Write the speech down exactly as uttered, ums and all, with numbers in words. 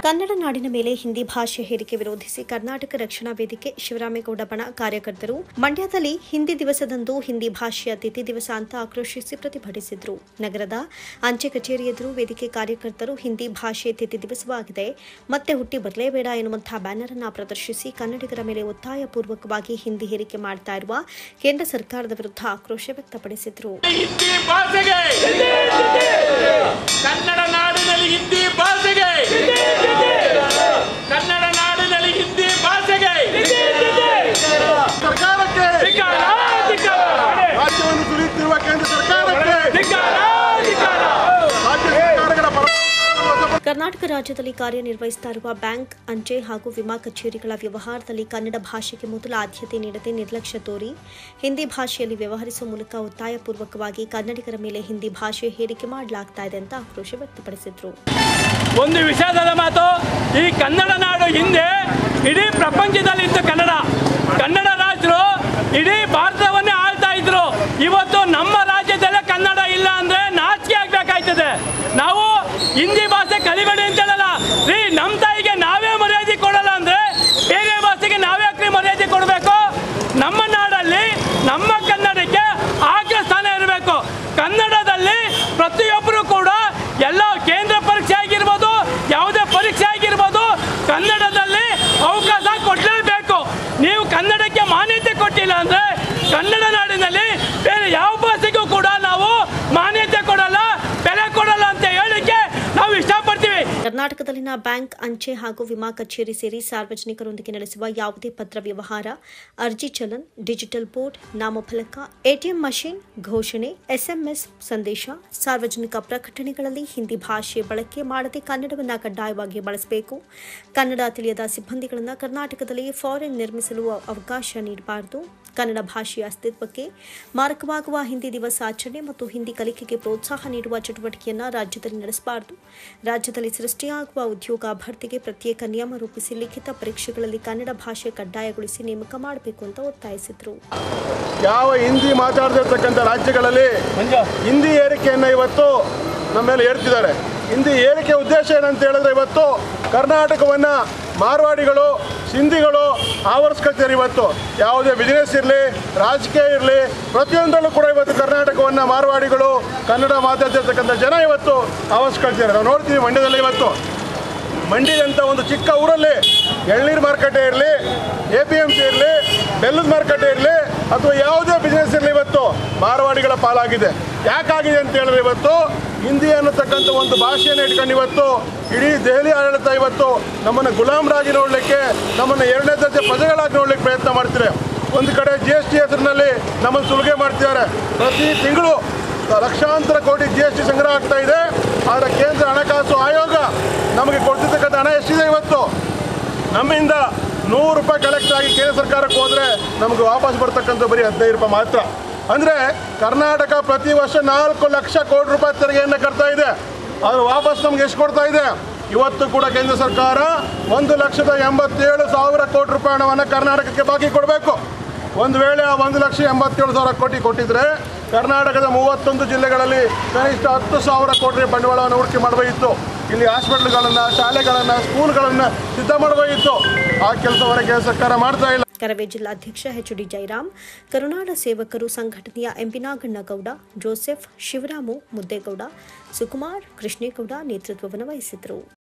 ಕನ್ನಡ ನಾಡಿನ ಮೇಲೆ ಹಿಂದಿ ಭಾಷೆ ಹೇರಿಕೆ ವಿರೋಧಿಸಿ ಕರ್ನಾಟಕ ರಕ್ಷಣಾ ವೇದಿಕೆ ಶಿವರಾಮೇಗೌಡ ಬಣ ಕಾರ್ಯಕರ್ತರು ಮಂಡ್ಯದಲ್ಲಿ ಹಿಂದಿ ದಿವಸದಂದು ಹಿಂದಿ ಭಾಷೆಯ ತಿಥಿ ದಿವಸ ಅಂತ ಆಕ್ರೋಶಿಸಿ ಪ್ರತಿಭಟಿಸಿದರು. ನಗರದ ಅಂಚೆ ಕಚೇರಿ ಎದುರು ವೇದಿಕೆ ಕಾರ್ಯಕರ್ತರು ಹಿಂದಿ ಭಾಷೆ ತಿಥಿ ದಿವಸವಾಗಿದೆ, ಮತ್ತೆ ಹುಟ್ಟಿ ಬರಲೇಬೇಡ ಎನ್ನುವಂತಹ ಬ್ಯಾನರ್ ಅನ್ನು ಪ್ರದರ್ಶಿಸಿ ಕನ್ನಡಿಗರ ಮೇಲೆ ಒತ್ತಾಯಪೂರ್ವಕವಾಗಿ ಹಿಂದಿ ಹೇರಿಕೆ ಮಾಡ್ತಾ ಇರುವ ಕೇಂದ್ರ ಸರ್ಕಾರದ ವಿರುದ್ಧ ಆಕ್ರೋಶ ವ್ಯಕ್ತಪಡಿಸಿದರು. ಕನ್ನಡ ನಾಡಿನಲ್ಲಿ ಹಿಂದಿ ಭಾಷೆಗೆ ಕನ್ನಡ ನಾಡಿನಲ್ಲಿ ಹಿಂದಿ ಭಾಷೆಗೆ ಸರ್ಕಾರಕ್ಕೆ ರಾಜ್ಯವನ್ನು ಸುರಿಯುತ್ತಿರುವ ಕೇಂದ್ರ ಸರ್ಕಾರಕ್ಕೆ ಕರ್ನಾಟಕ ರಾಜ್ಯದಲ್ಲಿ ಕಾರ್ಯನಿರ್ವಹಿಸುತ್ತಾ ಇರುವ ಬ್ಯಾಂಕ್, ಅಂಚೆ ಹಾಗೂ ವಿಮಾ ಕಚೇರಿಗಳ ವ್ಯವಹಾರದಲ್ಲಿ ಕನ್ನಡ ಭಾಷೆಗೆ ಮೊದಲ ಆದ್ಯತೆ ನೀಡದೆ ನಿರ್ಲಕ್ಷ್ಯ ತೋರಿ ಹಿಂದಿ ಭಾಷೆಯಲ್ಲಿ ವ್ಯವಹರಿಸುವ ಮೂಲಕ ಒತ್ತಾಯಪೂರ್ವಕವಾಗಿ ಕನ್ನಡಿಗರ ಮೇಲೆ ಹಿಂದಿ ಭಾಷೆ ಹೇರಿಕೆ ಮಾಡಲಾಗ್ತಾ ಇದೆ ಅಂತ ಆಕ್ರೋಶ ವ್ಯಕ್ತಪಡಿಸಿದರು. ಒಂದು ವಿಷಯದ ಮಾತು, ಈ ಕನ್ನಡ ನಾಡು ಹಿಂದೆ ಇಡೀ ಪ್ರಪಂಚದಲ್ಲಿತ್ತು. ಕನ್ನಡ ಕನ್ನಡ ರಾಜರು ಇಡೀ ಭಾರತವನ್ನೇ ಆಳ್ತಾ ಇದ್ರು. ಇವತ್ತು ನಮ್ಮ ರಾಜ್ಯದಲ್ಲೇ ಕನ್ನಡ ಇಲ್ಲ ಅಂದ್ರೆ ನಾಚಿಕೆ ಆಗ್ಬೇಕಾಯ್ತದೆ. ನಾವು ಹಿಂದಿ ಭಾಷೆ ಕಲಿಬೇಡಿ ಅಂತ ಹೇಳಲ್ಲ ರೀ, ನಮ್ಮ ತಾಯಿಗೆ ನಾವೇ ಮರ್ಯಾದೆ ಕೊಡಲ್ಲ ಅಂದ್ರೆ ಬೇರೆ ಭಾಷೆಗೆ ನಾವ್ಯಾಕ್ರಿ ಮರ್ಯಾದೆ ಕೊಡಬೇಕು? ನಮ್ಮ ನಾಡಲ್ಲಿ ನಮ್ಮ ಕನ್ನಡಕ್ಕೆ ಅಗ್ರ ಸ್ಥಾನ ಇರಬೇಕು. ಕನ್ನಡದಲ್ಲಿ ಪ್ರತಿಯೊಬ್ಬರು ಕೂಡ ಎಲ್ಲ ಕೇಂದ್ರ ಪರೀಕ್ಷೆ ಆಗಿರ್ಬೋದು, ಯಾವುದೇ ಪರೀಕ್ಷೆ ಆಗಿರ್ಬೋದು, ಕನ್ನಡದಲ್ಲಿ ಅವಕಾಶ ಕೊಡಲೇಬೇಕು. ನೀವು ಕನ್ನಡಕ್ಕೆ ಮಾನ್ಯತೆ ಕೊಟ್ಟಿಲ್ಲ ಅಂದ್ರೆ ಕನ್ನಡ ನಾಡಿನಲ್ಲಿ ಬೇರೆ ಯಾವ ಭಾಷೆಗೂ ಕೂಡ ನಾವು ಮಾನ್ಯತೆ ಕೊಡಲ್ಲ, ಬೆಲೆ ಕೊಡಲ್ಲ ಅಂತ ಹೇಳಿಕೆ ನಾವು ಇಷ್ಟಪಡ್ತೀವಿ. ಕರ್ನಾಟಕದಲ್ಲಿನ ಬ್ಯಾಂಕ್, ಅಂಚೆ ಹಾಗೂ ವಿಮಾ ಕಚೇರಿ ಸೇರಿ ಸಾರ್ವಜನಿಕರೊಂದಿಗೆ ನಡೆಸುವ ಯಾವುದೇ ಪತ್ರ ವ್ಯವಹಾರ, ಅರ್ಜಿ ಚಲನ್, ಡಿಜಿಟಲ್ ಬೋರ್ಡ್, ನಾಮಫಲಕ, ಎಟಿಎಂ ಮಷೀನ್, ಘೋಷಣೆ, ಎಸ್ಎಂಎಸ್ ಸಂದೇಶ, ಸಾರ್ವಜನಿಕ ಪ್ರಕಟಣೆಗಳಲ್ಲಿ ಹಿಂದಿ ಭಾಷೆ ಬಳಕೆ ಮಾಡದೆ ಕನ್ನಡವನ್ನು ಕಡ್ಡಾಯವಾಗಿ ಬಳಸಬೇಕು. ಕನ್ನಡ ತಿಳಿಯದ ಸಿಬ್ಬಂದಿಗಳನ್ನು ಕರ್ನಾಟಕದಲ್ಲಿ ಫಾರಿನ್ ನಿರ್ಮಿಸಲು ಅವಕಾಶ ನೀಡಬಾರದು. ಕನ್ನಡ ಭಾಷೆಯ ಅಸ್ತಿತ್ವಕ್ಕೆ ಮಾರಕವಾಗುವ ಹಿಂದಿ ದಿವಸ ಆಚರಣೆ ಮತ್ತು ಹಿಂದಿ ಕಲಿಕೆಗೆ ಪ್ರೋತ್ಸಾಹ ನೀಡುವ ಚಟುವಟಿಕೆಯನ್ನು ರಾಜ್ಯದಲ್ಲಿ ನಡೆಸಬಾರದು. ರಾಜ್ಯದಲ್ಲಿ ಸೃಷ್ಟಿಯಾಗುವ ಉದ್ಯೋಗ ಭರ್ತಿಗೆ ಪ್ರತ್ಯೇಕ ನಿಯಮ ರೂಪಿಸಿ ಲಿಖಿತ ಪರೀಕ್ಷೆಗಳಲ್ಲಿ ಕನ್ನಡ ಭಾಷೆ ಕಡ್ಡಾಯಗೊಳಿಸಿ ನೇಮಕ ಮಾಡಬೇಕು ಅಂತ ಒತ್ತಾಯಿಸಿದರು. ಯಾವ ಹಿಂದಿ ಮಾತಾಡದಿರ್ತಕ್ಕಂಥ ರಾಜ್ಯಗಳಲ್ಲಿ ಹಿಂದಿ ಏರಿಕೆಯನ್ನು ಇವತ್ತು ನಮ್ಮ ಮೇಲೆ ಏರ್ತಿದ್ದಾರೆ. ಹಿಂದಿ ಏರಿಕೆ ಉದ್ದೇಶ ಏನಂತ ಹೇಳಿದ್ರೆ ಇವತ್ತು ಕರ್ನಾಟಕವನ್ನು ಮಾರ್ವಾಡಿಗಳು, ಸಿಂಧಿಗಳು ಆವರಿಸ್ಕೊಳ್ತಾರೆ. ಇವತ್ತು ಯಾವುದೇ ಬಿಸ್ನೆಸ್ ಇರಲಿ, ರಾಜಕೀಯ ಇರಲಿ, ಪ್ರತಿಯೊಂದರಲ್ಲೂ ಕೂಡ ಇವತ್ತು ಕರ್ನಾಟಕವನ್ನು ಮಾರ್ವಾಡಿಗಳು, ಕನ್ನಡ ಮಾತಾಡ್ತಿರ್ತಕ್ಕಂಥ ಜನ ಇವತ್ತು ಆವರಿಸ್ಕೊಳ್ತಾರೆ. ನಾವು ನೋಡ್ತೀವಿ ಮಂಡ್ಯದಲ್ಲಿ ಇವತ್ತು ಮಂಡ್ಯದಂಥ ಒಂದು ಚಿಕ್ಕ ಊರಲ್ಲಿ ಎಳ್ನೀರು ಮಾರುಕಟ್ಟೆ ಇರಲಿ, ಎ ಪಿ ಎಮ್ ಸಿ ಇರಲಿ, ಬೆಲ್ಲದ ಮಾರುಕಟ್ಟೆ ಇರಲಿ ಅಥವಾ ಯಾವುದೇ ಬಿಸ್ನೆಸ್ ಇರಲಿ ಇವತ್ತು ಮಾರವಾಡಿಗಳ ಪಾಲಾಗಿದೆ. ಯಾಕಾಗಿದೆ ಅಂತ ಹೇಳಿದ್ರೆ ಇವತ್ತು ಹಿಂದಿ ಅನ್ನತಕ್ಕಂಥ ಒಂದು ಭಾಷೆಯನ್ನು ಇಟ್ಕೊಂಡು ಇವತ್ತು ಇಡೀ ದೆಹಲಿ ಆಡಳಿತ ಇವತ್ತು ನಮ್ಮನ್ನು ಗುಲಾಮರಾಗಿ ನೋಡಲಿಕ್ಕೆ, ನಮ್ಮನ್ನು ಎರಡನೇ ದರ್ಜೆ ಪ್ರಜೆಗಳಾಗಿ ನೋಡಲಿಕ್ಕೆ ಪ್ರಯತ್ನ ಮಾಡ್ತಾರೆ. ಒಂದು ಕಡೆ ಜಿ ಎಸ್ ಟಿ ಹೆಸರಿನಲ್ಲಿ ನಮ್ಮನ್ನು ಸುಲಿಗೆ ಮಾಡ್ತಿದ್ದಾರೆ. ಪ್ರತಿ ತಿಂಗಳು ಲಕ್ಷಾಂತರ ಕೋಟಿ ಜಿ ಎಸ್ ಟಿ ಸಂಗ್ರಹ ಆಗ್ತಾ ಇದೆ. ಆದರೆ ಕೇಂದ್ರ ಹಣಕಾಸು ಆಯೋಗ ನಮಗೆ ಕೊಡ್ತಿರ್ತಕ್ಕಂಥ ಹಣ ಎಷ್ಟಿದೆ? ಇವತ್ತು ನಮ್ಮಿಂದ ನೂರು ರೂಪಾಯಿ ಕಲೆಕ್ಟ್ ಆಗಿ ಕೇಂದ್ರ ಸರ್ಕಾರಕ್ಕೆ ಹೋದರೆ ನಮಗೆ ವಾಪಸ್ ಬರ್ತಕ್ಕಂಥ ಬರೀ ಹದಿನೈದು ರೂಪಾಯಿ ಮಾತ್ರ. ಅಂದರೆ ಕರ್ನಾಟಕ ಪ್ರತಿ ವರ್ಷ ನಾಲ್ಕು ಲಕ್ಷ ಕೋಟಿ ರೂಪಾಯಿ ತೆರಿಗೆಯನ್ನು ಕಟ್ತಾ ಇದೆ. ಆದರೆ ವಾಪಸ್ ನಮ್ಗೆ ಎಷ್ಟು ಕೊಡ್ತಾ ಇದೆ? ಇವತ್ತು ಕೂಡ ಕೇಂದ್ರ ಸರ್ಕಾರ ಒಂದು ಲಕ್ಷದ ಎಂಬತ್ತೇಳು ಸಾವಿರ ಕೋಟಿ ರೂಪಾಯಿ ಹಣವನ್ನು ಕರ್ನಾಟಕಕ್ಕೆ ಬಾಕಿ ಕೊಡಬೇಕು. ಒಂದು ವೇಳೆ ಆ ಒಂದು ಲಕ್ಷ ಎಂಬತ್ತೇಳು ಸಾವಿರ ಕೋಟಿ ಕೊಟ್ಟಿದ್ರೆ ಕರ್ನಾಟಕದ ಮೂವತ್ತೊಂದು ಜಿಲ್ಲೆಗಳಲ್ಲಿ ಕನಿಷ್ಠ ಹತ್ತು ಸಾವಿರ ಕೋಟಿ ಬಂಡವಾಳವನ್ನು ಹೂಡಿಕೆ ಮಾಡಬೇಕಿತ್ತು. ಇಲ್ಲಿ ಹಾಸ್ಪಿಟಲ್ಗಳನ್ನು, ಶಾಲೆಗಳನ್ನು, ಸ್ಕೂಲ್ಗಳನ್ನು ಸಿದ್ಧ ಮಾಡಬೇಕಿತ್ತು. ಆ ಕೆಲಸವನ್ನು ಕೇಂದ್ರ ಸರ್ಕಾರ ಮಾಡ್ತಾ ಇಲ್ಲ. ಕರವೇ ಜಿಲ್ಲಾಧ್ಯಕ್ಷ ಎಚ್ ಡಿ ಜಯರಾಮ್, ಕರುನಾಡ ಸೇವಕರು ಸಂಘಟನೆಯ ಎಂಪಿನಾಗಣ್ಣಗೌಡ, ಜೋಸೆಫ್, ಶಿವರಾಮು, ಮುದ್ದೇಗೌಡ, ಸುಕುಮಾರ್, ಕೃಷ್ಣೇಗೌಡ ನೇತೃತ್ವವನ್ನು ವಹಿಸಿದರು.